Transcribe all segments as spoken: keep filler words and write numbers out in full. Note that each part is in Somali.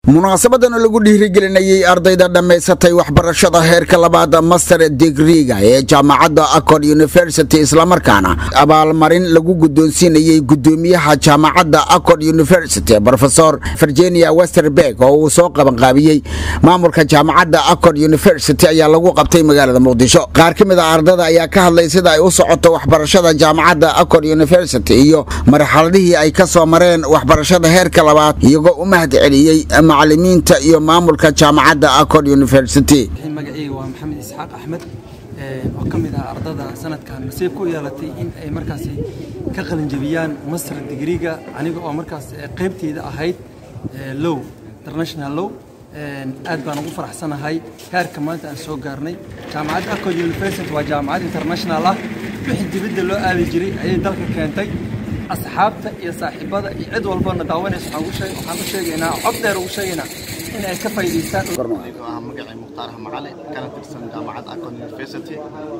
munaasabadan lagu dhiirigelinayay ardayda dhameysatay waxbarashada heerka labaad master degree-ga ee jaamacadda Accord University isla markaana abaalmarin lagu guddoonsiinayay gudoomiyaha jaamacadda Accord University Professor Virginia Westerbeck oo uu soo qaban qaabiyay maamulka jaamacadda Accord University ayaa lagu qabtay magaalada Muqdisho. Qaar ka mid ah ardayda ayaa ka hadlay sida ay u socoto waxbarashada jaamacadda Accord University iyo marxaladihii ay ka soo mareen waxbarashada heerka labaad iyagoo u mahadceliyay macallimiinta iyo maamulka jaamacadda Accord University. magacayga waa Maxamed Isxaaq Axmed oo kamid ah ardayda sanadkan nasiib ku yeelatay in ay markaas ka qalin jabiyaan master degree-ga aniga oo markaas qaybteeda ahayd law international law aad baan ugu faraxsanahay heerka maanta aan soo gaarnay. jaamacadda Accord University waa jaamacad international ah wixii dibadda loo aadi jiray ayay dalka keentay. asxaabta iyo saaxiibada iyo cid walba na daawanayso waxaan u sheegay waxaan u sheegaynaa cod dheer ugu sheegaynaa in ay ka faa'iideystaan. magacay Mukhtaar Macali kana tirsan jaamacadda Accord University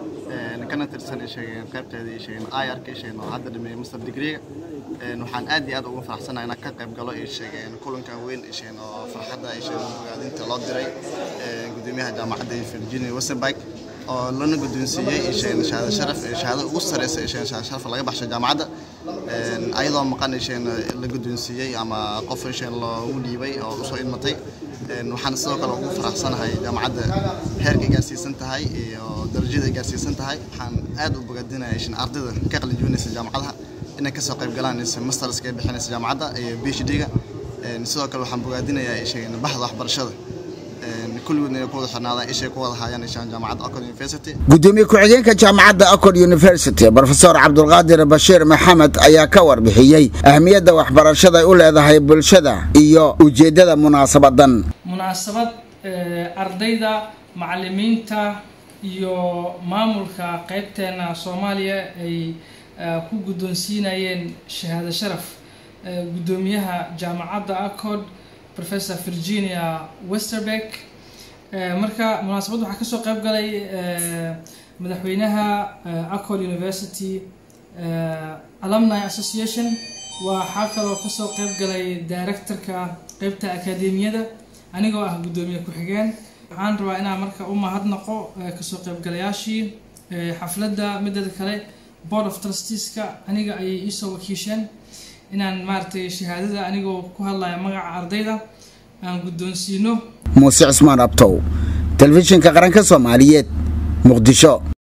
ee kana tirsan sheegay qaybteeda iyo sheegay I R K sheegay hadda dhameeyay master degree ee waxaan aad iyo aad ugu faraxsanahay inaan ka qayb galo ee sheegay kulanka weyn ee sheegay oo farxadda ay sheegay magaadinta loo diray ee gudoomiyaha jaamacadda Virginia Westerbeck oo lana guddoonsiiyay ee sheegay shahaado sharaf ee shahaado ugu sareysa ee sheegay shahaado sharaf laga baxshay jaamacadda een ayadoo maqan ee sheegay la guddoonsiiyay ama qof ee sheegay loo dhiibay oo u soo ilmatay een waxaan sidoo kale ugu faraxsanahay jaamacadda heerka gaarsiisan tahay iyo darajada gaarsiisan tahay. waxaan aad u bogaadinayaa in ardayda ka qalin jabinaysa jaamacadaha inay ka soo qayb galaan masters ka bixinaysa jaamacadda iyo PhD-ga een sidoo kale waxaan bogaadinayaa in sheegay baxda waxbarashada kulligoodna ku wada xirnaadaan ishay ku wada hayaan ishaan jaamacadda Accord University. gudoomiye ku-xigeenka jaamacadda Accord University Professor Cabdulqaadir Bashiir Maxamed ayaa ka warbixiyay ahmiyadda waxbarashada ay u leedahay bulshada iyo ujeedada munaasabadan. munaasabad ardayda macallimiinta iyo maamulka qaybteena Soomaaliya ay ku guddoonsiinayeen shahaado sharaf gudoomiyaha jaamacadda Accord Professor Virginia Westerbeck. marka munaasabadda waxaa ka soo qayb galay madaxweynaha Accord University Alumni Association waxaa kaloo ka soo qayb galay directorka qaybta akademiyada anigoo ah gudoomiye ku-xigeen. waxaan rabaa inaan marka u mahadnaqo ka soo qayb galayaashii xafladda. midda kale Board of Trustees-ka aniga ayay ii soo wakiisheen inaan maartay shahaadada anigoo ku hadlaya magaca ardayda aan guddoonsiino. Muuse Cismaan Abtow, telefishinka qaranka Soomaaliyeed, Muqdisho.